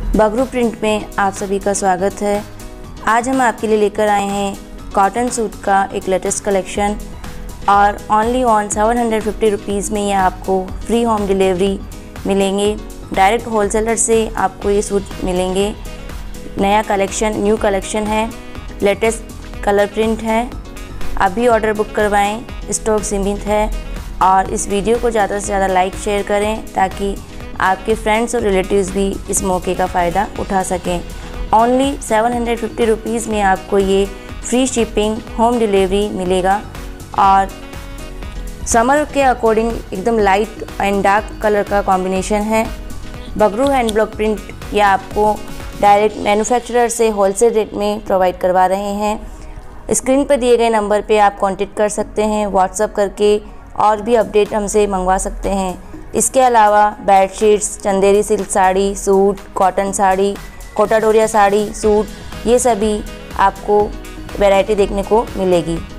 Bagru print में आप सभी का स्वागत है। आज हम आपके लिए लेकर आए हैं कॉटन सूट का एक लेटेस्ट कलेक्शन और ओनली ऑन 750 रुपीज़ में ये आपको फ्री होम डिलीवरी मिलेंगे। डायरेक्ट होलसेलर से आपको ये सूट मिलेंगे। नया कलेक्शन, न्यू कलेक्शन है, लेटेस्ट कलर प्रिंट है। अभी ऑर्डर बुक करवाएं, स्टॉक सीमित है। और इस वीडियो को ज़्यादा से ज़्यादा लाइक शेयर करें ताकि आपके फ्रेंड्स और रिलेटिव्स भी इस मौके का फ़ायदा उठा सकें। ओनली 750 रुपीज़ में आपको ये फ्री शिपिंग होम डिलीवरी मिलेगा और समर के अकॉर्डिंग एकदम लाइट एंड डार्क कलर का कॉम्बिनेशन है। बगरू हैंड ब्लॉक प्रिंट ये आपको डायरेक्ट मैन्युफैक्चरर से होलसेल रेट में प्रोवाइड करवा रहे हैं। स्क्रीन पर दिए गए नंबर पे आप कांटेक्ट कर सकते हैं, व्हाट्सएप करके और भी अपडेट हमसे मंगवा सकते हैं। इसके अलावा bedsheets, Chanderi silk sari, suit, cotton sari, Kota Doria sari, suit, ये सभी आपको वैरायटी देखने को मिलेगी।